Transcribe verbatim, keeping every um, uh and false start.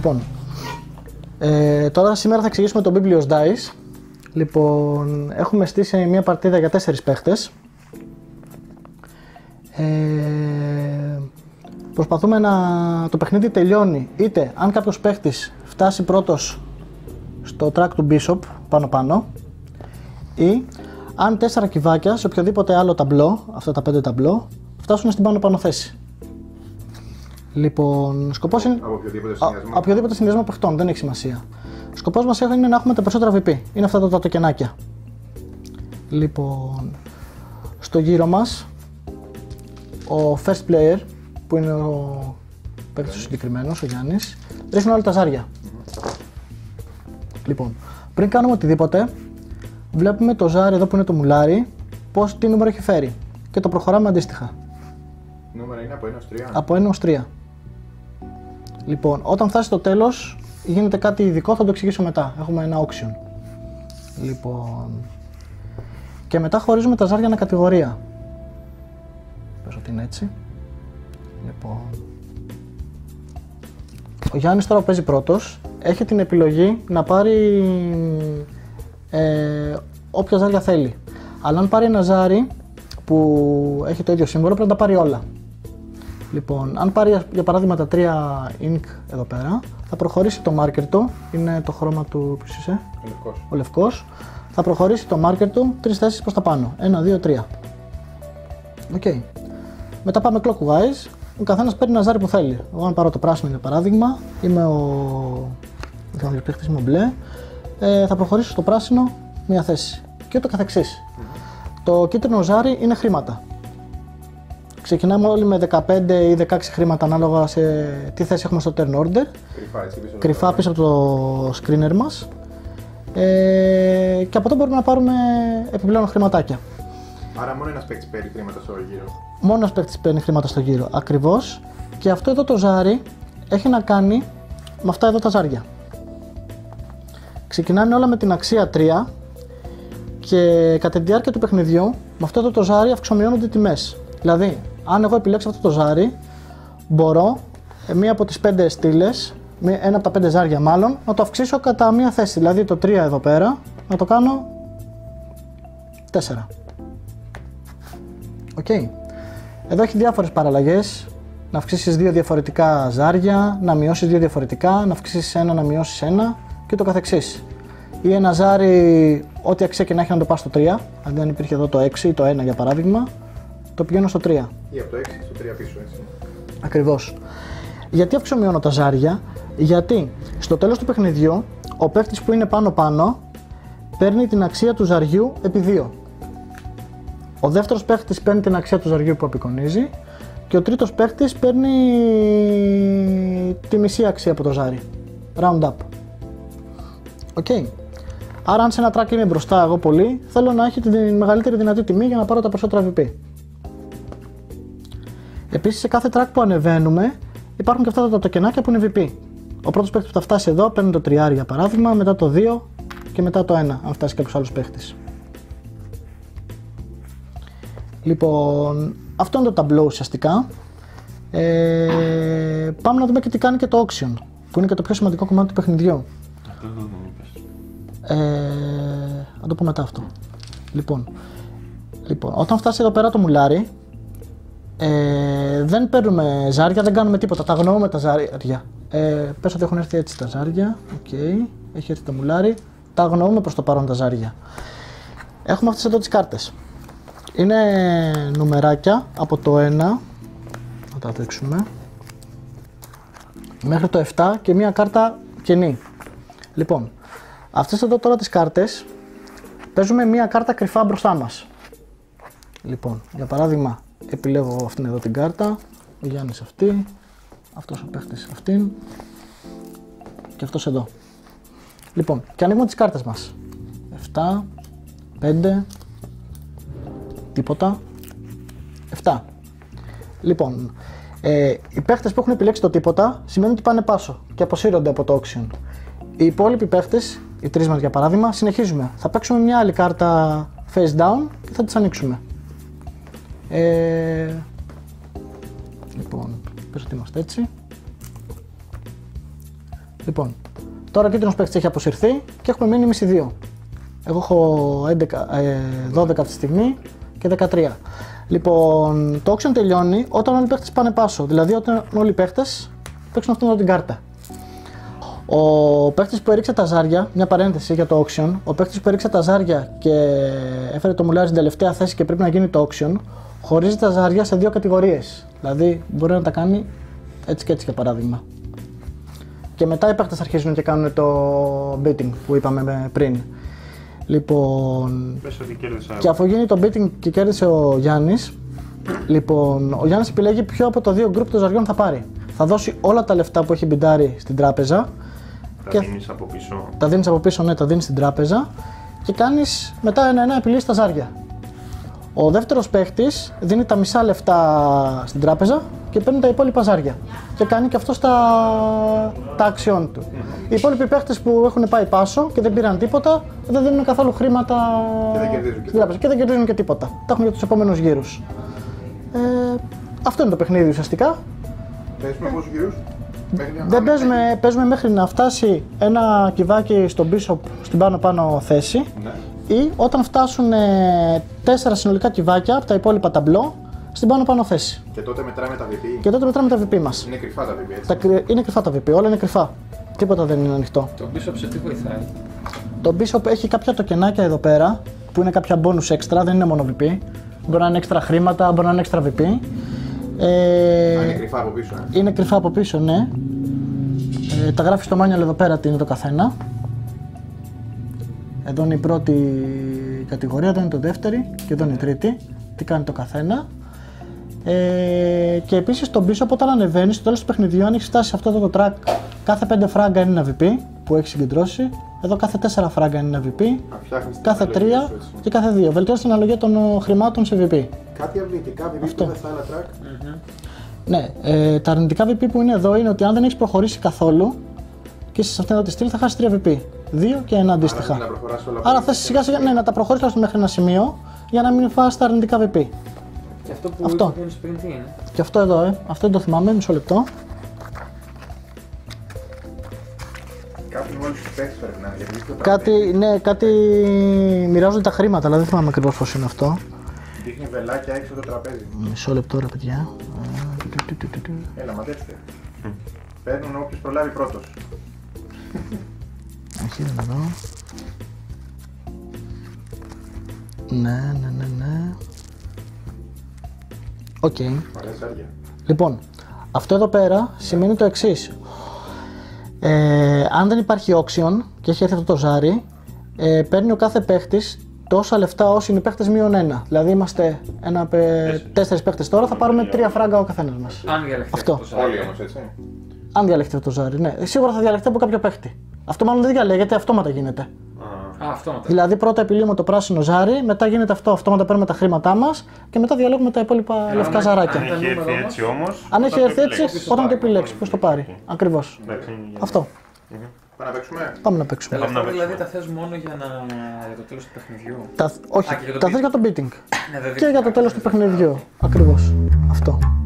Λοιπόν, ε, τώρα σήμερα θα εξηγήσουμε το Biblios Dice. Λοιπόν, έχουμε στήσει μια παρτίδα για τέσσερις παίχτες. Ε, προσπαθούμε να το παιχνίδι τελειώνει είτε αν κάποιος παίχτης φτάσει πρώτος στο track του Bishop πάνω πάνω, ή αν τέσσερα κυβάκια σε οποιοδήποτε άλλο ταμπλό, αυτά τα πέντε ταμπλό, φτάσουν στην πάνω πάνω θέση. Λοιπόν, σκοπός είναι. Από οποιοδήποτε συνδυασμό. Από οποιοδήποτε συνδυασμό παιχτών, δεν έχει σημασία. Σκοπός μας είναι να έχουμε τα περισσότερα βι πι. Είναι αυτά τα τοκενάκια. Λοιπόν, στο γύρο μας, ο first player, που είναι ο παίκτης ο συγκεκριμένος, ο Γιάννης, ρίχνουν όλα τα ζάρια. Mm-hmm. Λοιπόν, πριν κάνουμε οτιδήποτε, βλέπουμε το ζάρι εδώ που είναι το μουλάρι, πώς, τι νούμερο έχει φέρει και το προχωράμε αντίστοιχα. Νούμερα είναι από ένα έως τρία. Από ένα έως τρία. Λοιπόν, όταν φτάσει στο τέλος, γίνεται κάτι ειδικό, θα το εξηγήσω μετά. Έχουμε ένα auction. Λοιπόν, και μετά χωρίζουμε τα ζάρια ανακατηγορία. Πες ότι είναι έτσι. Λοιπόν, ο Γιάννης τώρα που παίζει πρώτος, έχει την επιλογή να πάρει ε, όποια ζάρια θέλει. Αλλά αν πάρει ένα ζάρι που έχει το ίδιο σύμβολο, πρέπει να τα πάρει όλα. Λοιπόν, αν πάρει για παράδειγμα τα τρία ink εδώ πέρα, θα προχωρήσει το marker του, είναι το χρώμα του, ποιος είσαι? Ο λευκός. Ο λευκός. Θα προχωρήσει το marker του τρεις θέσεις προς τα πάνω, ένα, δύο, τρία. Οκ. Okay. Μετά πάμε clockwise, ο καθένας παίρνει ένα ζάρι που θέλει. Εγώ αν πάρω το πράσινο για παράδειγμα, είμαι ο... θα μου μπλε, ε, θα προχωρήσω στο πράσινο μία θέση και ούτω καθεξής. Mm-hmm. Το κίτρινο ζάρι είναι χρήματα. Ξεκινάμε όλοι με δεκαπέντε ή δεκαέξι χρήματα ανάλογα σε τι θέση έχουμε στο turn order. Κρυφά, έτσι, πίσω, Κρυφά πίσω από το screener μας. Ε, και από εδώ μπορούμε να πάρουμε επιπλέον χρηματάκια. Άρα μόνο ένας παίκτης παίρνει χρήματα στο γύρο. Μόνο ένας παίκτης παίρνει χρήματα στο γύρο, ακριβώς. Και αυτό εδώ το ζάρι έχει να κάνει με αυτά εδώ τα ζάρια. Ξεκινάνε όλα με την αξία τρία και κατά τη διάρκεια του παιχνιδιού με αυτό εδώ το ζάρι αυξομειώνονται οι τιμές. Δηλαδή, αν εγώ επιλέξω αυτό το ζάρι, μπορώ μία από τις πέντε στήλες, ένα από τα πέντε ζάρια μάλλον, να το αυξήσω κατά μία θέση. Δηλαδή το τρία εδώ πέρα, να το κάνω τέσσερα. Οκ. Okay. Εδώ έχει διάφορες παραλλαγές. Να αυξήσεις δύο διαφορετικά ζάρια, να μειώσεις δύο διαφορετικά, να αυξήσεις ένα, να μειώσεις ένα και το καθεξής. Ή ένα ζάρι, ό,τι αξία και να έχει να το πας στο τρία, αντί αν υπήρχε εδώ το έξι ή το ένα για παράδειγμα, το πηγαίνω στο τρία. Ή από το έξι στο τρία πίσω, έτσι. Ακριβώς. Γιατί αυξομειώνω τα ζάρια? Γιατί στο τέλος του παιχνιδιού ο παίκτης που είναι πάνω-πάνω παίρνει την αξία του ζαριού επί δύο. Ο δεύτερος παίκτης παίρνει την αξία του ζαριού που απεικονίζει και ο τρίτος παίκτης παίρνει τη μισή αξία από το ζάρι. Round up. Οκ. Okay. Άρα αν σε ένα track είναι μπροστά εγώ πολύ, θέλω να έχει τη μεγαλύτερη δυνατή τιμή για να πάρω τα περισσότερα βι πι. Επίσης σε κάθε track που ανεβαίνουμε υπάρχουν και αυτά τα τοκενάκια που είναι βι πι. Ο πρώτος παίκτης που θα φτάσει εδώ παίρνει το τριάρι για παράδειγμα, μετά το δύο και μετά το ένα αν φτάσει κάποιος άλλος παίκτης. Λοιπόν, αυτό είναι το ταμπλό ουσιαστικά. Ε, πάμε να δούμε και τι κάνει και το auction, που είναι και το πιο σημαντικό κομμάτι του παιχνιδιού. Ε, να το πω μετά αυτό. Λοιπόν, λοιπόν, όταν φτάσει εδώ πέρα το μουλάρι, ε, δεν παίρνουμε ζάρια, δεν κάνουμε τίποτα, τα αγνοούμε τα ζάρια. Ε, πες ότι έχουν έρθει έτσι τα ζάρια, okay. Έχει έρθει το μουλάρι, τα αγνοούμε προς το παρόν τα ζάρια. Έχουμε αυτές εδώ τις κάρτες. Είναι νουμεράκια από το ένα, να τα δείξουμε, μέχρι το επτά και μία κάρτα κενή. Λοιπόν, αυτές εδώ τώρα τις κάρτες παίζουμε μία κάρτα κρυφά μπροστά μας. Λοιπόν, για παράδειγμα, επιλέγω αυτήν εδώ την κάρτα, ο Γιάννης αυτή, αυτός ο παίχτης αυτήν και αυτός εδώ. Λοιπόν, και ανοίγουμε τις κάρτες μας. επτά, πέντε, τίποτα, επτά. Λοιπόν, ε, οι παίχτες που έχουν επιλέξει το τίποτα σημαίνει ότι πάνε πάσο και αποσύρονται από το auction. Οι υπόλοιποι παίχτες, οι τρεις μας για παράδειγμα, συνεχίζουμε. Θα παίξουμε μια άλλη κάρτα face down και θα τις ανοίξουμε. Ε, λοιπόν, πες ότι είμαστε έτσι. Λοιπόν, τώρα ο κίτρινος παίκτης έχει αποσυρθεί και έχουμε μείνει εμείς οι δύο. Εγώ έχω έντεκα, ε, δώδεκα αυτή τη στιγμή και δεκατρία. Λοιπόν, το auction τελειώνει όταν όλοι οι παίκτες πάνε πάσο. Δηλαδή, όταν όλοι οι παίκτες παίξουν αυτήν εδώ την κάρτα. Ο παίκτης που έριξε τα ζάρια, μια παρένθεση για το auction, ο παίκτης που έριξε τα ζάρια και έφερε το μουλάρι στην τελευταία θέση και πρέπει να γίνει το auction, χωρίζει τα ζάρια σε δύο κατηγορίες. Δηλαδή, μπορεί να τα κάνει έτσι και έτσι για παράδειγμα. Και μετά οι παίκτες αρχίζουν και κάνουν το beating που είπαμε πριν. Λοιπόν, και αφού γίνει το beating και κέρδισε ο Γιάννης, λοιπόν, ο Γιάννης επιλέγει ποιο από το δύο γκρουπ των ζαριών θα πάρει. Θα δώσει όλα τα λεφτά που έχει μπιντάρει στην τράπεζα. Τα και δίνεις από πίσω. Τα δίνεις από πίσω, ναι, τα δίνεις στην τράπεζα και κάνεις μετά ένα-ένα επιλύσεις τα ζάρια. Ο δεύτερος παίχτης δίνει τα μισά λεφτά στην τράπεζα και παίρνει τα υπόλοιπα ζάρια. Και κάνει και αυτό τα, τα αξιών του. Mm-hmm. Οι υπόλοιποι παίχτες που έχουν πάει πάσο και δεν πήραν τίποτα, δεν δίνουν καθόλου χρήματα και δεν κερδίζουν και, στην τράπεζα και δεν κερδίζουν και τίποτα. Τα έχουν για τους επόμενους γύρους. Ε, αυτό είναι το παιχνίδι ουσιαστικά. Παίζουμε πόσους γύρους? Δεν παίζουμε, παίζουμε μέχρι να φτάσει ένα κυβάκι στον Bishop στην πάνω-πάνω θέση. Ναι. Ή όταν φτάσουν τέσσερα συνολικά κυβάκια από τα υπόλοιπα ταμπλό στην πάνω-πάνω θέση. Και τότε μετράμε τα βι πι. Και τότε μετράμε τα βι πι μας. Είναι κρυφά τα βι πι, έτσι. Τα, είναι κρυφά τα βι πι, όλα είναι κρυφά. Τίποτα δεν είναι ανοιχτό. Το Bishop σε τι βοηθάει? Το Bishop έχει κάποια τοκενάκια εδώ πέρα που είναι κάποια bonus extra, δεν είναι μόνο βι πι. Μπορεί να είναι έξτρα χρήματα, μπορεί να είναι έξτρα βι πι. Ε, Α, είναι κρυφά από πίσω. Ε. Είναι κρυφά από πίσω, ναι. Ε, τα γράφει στο manual εδώ πέρα τι είναι το καθένα. Εδώ είναι η πρώτη κατηγορία, εδώ είναι το δεύτερη και εδώ είναι η τρίτη. Τι κάνει το καθένα. Ε, και επίσης το Bishop όταν ανεβαίνει στο τέλος του παιχνιδιού, αν έχει φτάσει σε αυτό εδώ το track, κάθε πέντε φράγκα είναι ένα βι πι που έχει συγκεντρώσει. Εδώ κάθε τέσσερα φράγκα είναι ένα βι πι, κάθε τρία και κάθε δύο. Βελτιώσει την αναλογία των χρημάτων σε βι πι. Κάτι αρνητικά βι πι Αυτό. που δεν στα άλλα track. Mm-hmm. Ναι, ε, τα αρνητικά βι πι που είναι εδώ είναι ότι αν δεν έχει προχωρήσει καθόλου και είσαι σε αυτήν εδώ τη στήλη θα χάσει τρία βι πι. δύο και ένα αντίστοιχα. Άρα, όλα Άρα θες σιγά σιγά ναι, να τα προχωρήσεις μέχρι ένα σημείο για να μην φας τα αρνητικά βι πι. Και αυτό που Αυτό. είπες πριν τι είναι? Και αυτό εδώ, ε, αυτό δεν το θυμάμαι, μισό λεπτό. Κάτι μόλις τους παίξεις πρέπει να είναι, γιατί το Κάτι, ναι, κάτι μοιράζονται τα χρήματα, αλλά δεν θυμάμαι ακριβώς πώς είναι αυτό. δείχνει βελάκια έξω το τραπέζι. Μισό λεπτό ρε παιδιά. Έλα, μαντέψτε. Παίρνουν όποιος προλάβει πρώτος. Όχι, δεν εδώ. Ναι, ναι, ναι, ναι. Οκ. Okay. Ωραία σάρια. Λοιπόν, αυτό εδώ πέρα σημαίνει το εξής. Ε, αν δεν υπάρχει auction και έχει έρθει αυτό το ζάρι, ε, παίρνει ο κάθε παίχτης τόσα λεφτά όσοι είναι οι παίχτες μείον ένα. Δηλαδή είμαστε ένα, πε, τέσσερις παίχτες τώρα, θα πάρουμε τρία φράγκα ο καθένας μας. Αν διαλεχθεί αυτό. το ζάρι. Όλοι όμως, έτσι. Αν διαλεχθεί αυτό το ζάρι, ναι. Σίγουρα θα διαλεχθεί από κάποιο παίχτη. Αυτό μάλλον δεν διαλέγεται, αυτόματα γίνεται. Α, αυτόματα. Δηλαδή πρώτα επιλύουμε το πράσινο ζάρι, μετά γίνεται αυτό, αυτόματα παίρνουμε τα χρήματά μας και μετά διαλέγουμε τα υπόλοιπα Ε, λευκά αν- ζαράκια. Αν έχει έρθει έτσι όμως. Αν έχει όταν έρθει το έτσι, επιλέξεις, όταν το πάρει. επιλέξει, ποιος το πάρει. Ακριβώς. Εντάξει, είναι για- Αυτό. Πάμε να παίξουμε. Πάμε να παίξουμε. Τα λεφτά Πάμε να δηλαδή τα παίξουμε. θες μόνο για, να... για το τέλος του παιχνιδιού? Τα... Όχι, Α, και για το τα θες beating. για το beating. Ναι, δεν Και για το δείχνει τέλος του κάποιος παιχνιδιού. Ακριβώς. Αυτό.